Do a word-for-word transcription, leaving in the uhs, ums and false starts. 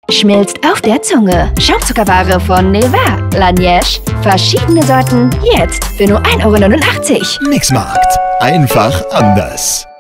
Schmilzt auf der Zunge. Schaumzuckerware von Neva. La Neige. Verschiedene Sorten. Jetzt für nur ein Euro neunundachtzig. Mixmarkt. Einfach anders.